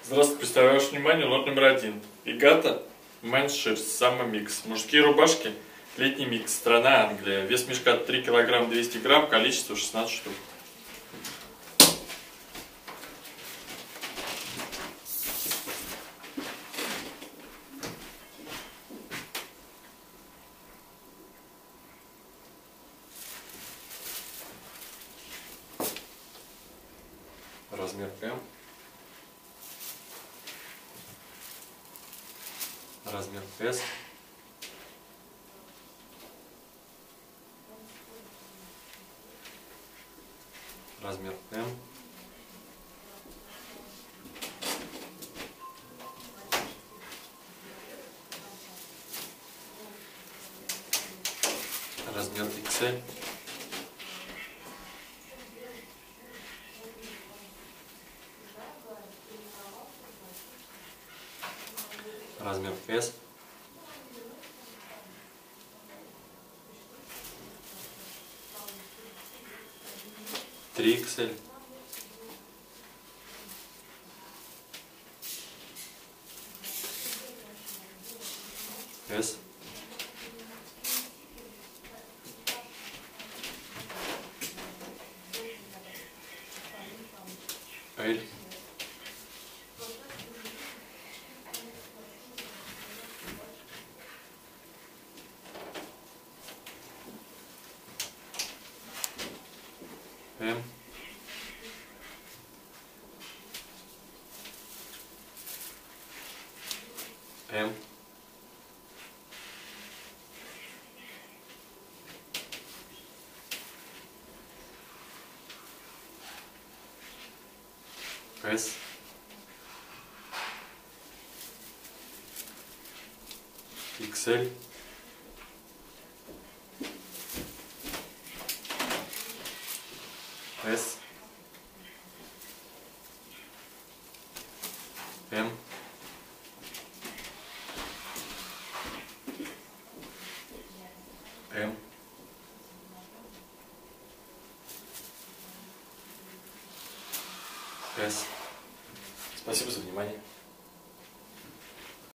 Здравствуйте, представляю ваше внимание лот номер 1. Игата Men's Shirts, Summer Mix. Мужские рубашки, летний микс, страна Англия. Вес мешка 3 кг 200 грамм, количество 16 штук. Размер М. Размер S. Размер М. Размер XL. Размер S. Три XL. S. L. М. М. S. XL. S. М. М. S. Спасибо за внимание.